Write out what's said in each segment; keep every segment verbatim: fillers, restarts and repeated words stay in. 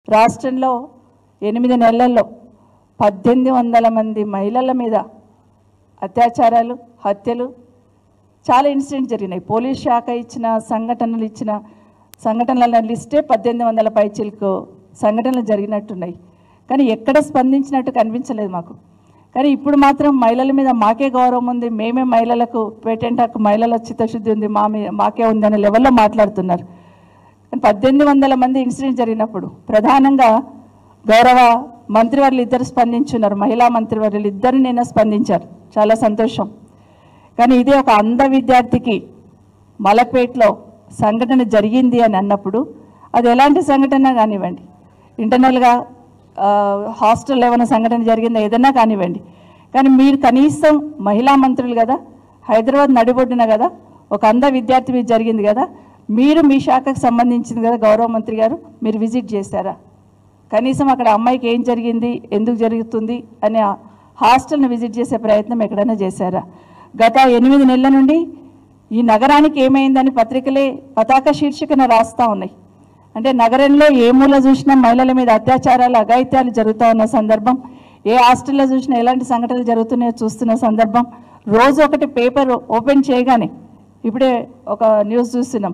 రాష్ట్రంలో ఎనిమిది నెలల్లో పద్దెనిమిది వందల మంది మహిళల మీద అత్యాచారాలు, హత్యలు, చాలా ఇన్సిడెంట్ జరిగినాయి. పోలీస్ శాఖ ఇచ్చిన సంఘటనలు ఇచ్చిన సంఘటనల లిస్టే పద్దెనిమిది వందల పైచిలకు సంఘటనలు జరిగినట్టున్నాయి. కానీ ఎక్కడ స్పందించినట్టు కనిపించలేదు మాకు. కానీ ఇప్పుడు మాత్రం మహిళల మీద మాకే గౌరవం ఉంది, మేమే మహిళలకు పేటెంట్ హక్కు, మహిళల చిత్తశుద్ధి ఉంది, మా మాకే ఉంది అనే లెవెల్లో మాట్లాడుతున్నారు. కానీ పద్దెనిమిది వందల మంది ఇన్సిడెంట్ జరిగినప్పుడు ప్రధానంగా గౌరవ మంత్రివర్యులు ఇద్దరు స్పందించున్నారు, మహిళా మంత్రివర్యులు ఇద్దరు నేను స్పందించారు, చాలా సంతోషం. కానీ ఇదే ఒక అంధ విద్యార్థికి మలక్పేటలో సంఘటన జరిగింది అని అన్నప్పుడు అది ఎలాంటి సంఘటన కానివ్వండి, ఇంటర్నల్గా హాస్టల్లో ఏమైనా సంఘటన జరిగిందా ఏదన్నా కానివ్వండి, కానీ మీరు కనీసం మహిళా మంత్రులు కదా, హైదరాబాద్ నడిబొడ్డున కదా ఒక అంధ విద్యార్థి మీద జరిగింది కదా, మీరు మీ శాఖకు సంబంధించింది కదా గౌరవ మంత్రి గారు, మీరు విజిట్ చేశారా? కనీసం అక్కడ అమ్మాయికి ఏం జరిగింది, ఎందుకు జరుగుతుంది అనే హాస్టల్ని విజిట్ చేసే ప్రయత్నం ఎక్కడైనా చేశారా? గత ఎనిమిది నెలల నుండి ఈ నగరానికి ఏమైందని పత్రికలే పతాక శీర్షికన రాస్తూ ఉన్నాయి. అంటే నగరంలో ఏ మూల చూసినా మహిళల మీద అత్యాచారాలు, అఘాయిత్యాలు జరుగుతూ ఉన్న సందర్భం, ఏ హాస్టల్లో చూసినా ఎలాంటి సంఘటనలు జరుగుతున్నాయో చూస్తున్న సందర్భం, రోజు ఒకటి పేపర్ ఓపెన్ చేయగానే ఇప్పుడే ఒక న్యూస్ చూస్తున్నాం,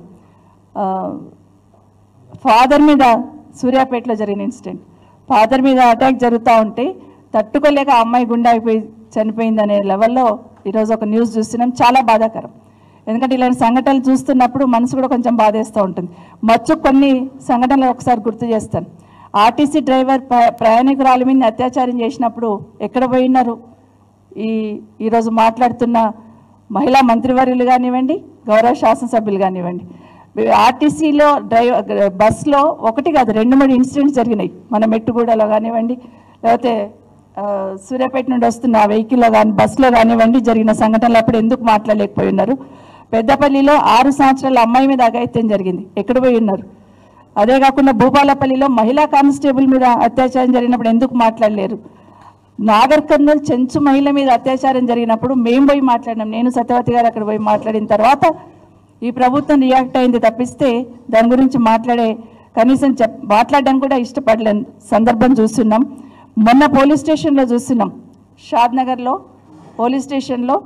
ఫాదర్ మీద సూర్యాపేటలో జరిగిన ఇన్సిడెంట్, ఫాదర్ మీద అటాక్ జరుగుతూ ఉంటే తట్టుకోలేక అమ్మాయి గుండె అయిపోయి చనిపోయిందనే లెవెల్లో ఈరోజు ఒక న్యూస్ చూస్తున్నాం. చాలా బాధాకరం. ఎందుకంటే ఇలాంటి సంఘటనలు చూస్తున్నప్పుడు మనసు కూడా కొంచెం బాధేస్తూ ఉంటుంది. మచ్చు కొన్ని సంఘటనలు ఒకసారి గుర్తు చేస్తాను. ఆర్టీసీ డ్రైవర్ ప్రయాణికురాలి మీద అత్యాచారం చేసినప్పుడు ఎక్కడ పోయినారు ఈ ఈరోజు మాట్లాడుతున్న మహిళా మంత్రివర్యులు కానివ్వండి, గౌరవ శాసనసభ్యులు కానివ్వండి. ఆర్టీసీలో డ్రైవర్ బస్సులో ఒకటి కాదు రెండు మూడు ఇన్సిడెంట్స్ జరిగినాయి. మన మెట్టుగూడలో కానివ్వండి, లేకపోతే సూర్యాపేట నుండి వస్తున్న వెహికల్లో కానీ బస్సులో కానివ్వండి జరిగిన సంఘటనలు అప్పుడు ఎందుకు మాట్లాడలేకపోయి ఉన్నారు? పెద్దపల్లిలో ఆరు సంవత్సరాల అమ్మాయి మీద అఘాయిత్యం జరిగింది, ఎక్కడ పోయి ఉన్నారు? అదే కాకుండా భూపాలపల్లిలో మహిళా కానిస్టేబుల్ మీద అత్యాచారం జరిగినప్పుడు ఎందుకు మాట్లాడలేరు? నాగర్ కర్నూల్ చెంచు మహిళ మీద అత్యాచారం జరిగినప్పుడు మేము పోయి మాట్లాడినాం, నేను సత్యవతి గారు అక్కడ పోయి మాట్లాడిన తర్వాత ఈ ప్రభుత్వం రియాక్ట్ అయింది తప్పిస్తే దాని గురించి మాట్లాడే కనీసం చెప్ మాట్లాడడానికి కూడా ఇష్టపడలేని సందర్భం చూస్తున్నాం. మొన్న పోలీస్ స్టేషన్లో చూస్తున్నాం, షాద్నగర్లో పోలీస్ స్టేషన్లో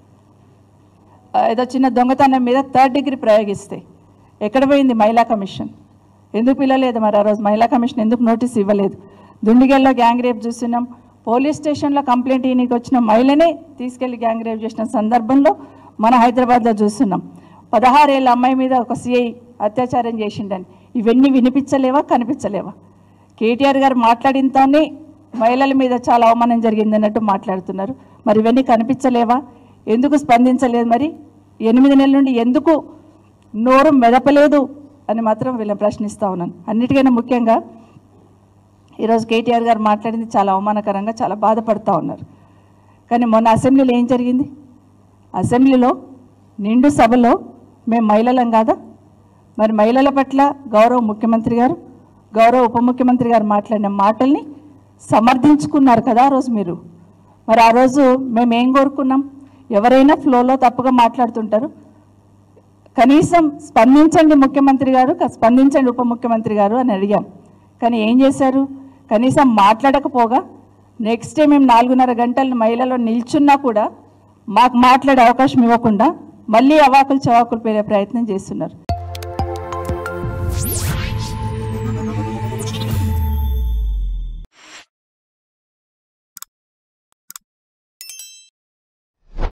ఏదో చిన్న దొంగతనం మీద థర్డ్ డిగ్రీ ప్రయోగిస్తే ఎక్కడ పోయింది మహిళా కమిషన్? ఎందుకు పిలవలేదు మరి ఆ రోజు? మహిళా కమిషన్ ఎందుకు నోటీస్ ఇవ్వలేదు? దుండిగల్లో గ్యాంగ్ రేప్ చూస్తున్నాం, పోలీస్ స్టేషన్లో కంప్లైంట్ ఈయనకి వచ్చిన మహిళనే తీసుకెళ్లి గ్యాంగ్ రేప్ చేసిన సందర్భంలో మన హైదరాబాద్లో చూస్తున్నాం. పదహారేళ్ళ అమ్మాయి మీద ఒక సిఐ అత్యాచారం చేసిండని. ఇవన్నీ వినిపించలేవా, కనిపించలేవా? కేటీఆర్ గారు మాట్లాడినతోనే మహిళల మీద చాలా అవమానం జరిగింది అన్నట్టు మాట్లాడుతున్నారు. మరి ఇవన్నీ కనిపించలేవా? ఎందుకు స్పందించలేదు? మరి ఎనిమిది నెలల నుండి ఎందుకు నోరు మెదపలేదు అని మాత్రం వీళ్ళని ప్రశ్నిస్తూ ఉన్నాను. అన్నిటికైనా ముఖ్యంగా ఈరోజు కేటీఆర్ గారు మాట్లాడింది చాలా అవమానకరంగా, చాలా బాధపడుతూ ఉన్నారు. కానీ మొన్న అసెంబ్లీలో ఏం జరిగింది? అసెంబ్లీలో నిండు సభలో మేము మహిళలం కాదా? మరి మహిళల పట్ల గౌరవ ముఖ్యమంత్రి గారు, గౌరవ ఉప ముఖ్యమంత్రి గారు మాట్లాడిన మాటల్ని సమర్థించుకున్నారు కదా ఆ రోజు మీరు. మరి ఆ రోజు మేము ఏం కోరుకున్నాం? ఎవరైనా ఫ్లోలో తప్పుగా మాట్లాడుతుంటారు, కనీసం స్పందించండి ముఖ్యమంత్రి గారు, స్పందించండి ఉప ముఖ్యమంత్రి గారు అని అడిగాం. కానీ ఏం చేశారు? కనీసం మాట్లాడకపోగా నెక్స్ట్ డే మేము నాలుగున్నర గంటలు మహిళలో నిల్చున్నా కూడా మాకు మాట్లాడే అవకాశం ఇవ్వకుండా మళ్ళీ అవాకులు చవాకులు పేరే ప్రయత్నం చేస్తున్నారు.